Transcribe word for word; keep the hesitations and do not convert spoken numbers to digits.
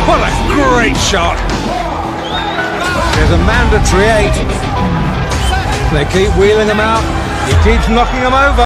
What a great shot! There's a mandatory eight. They keep wheeling him out. He keeps knocking him over.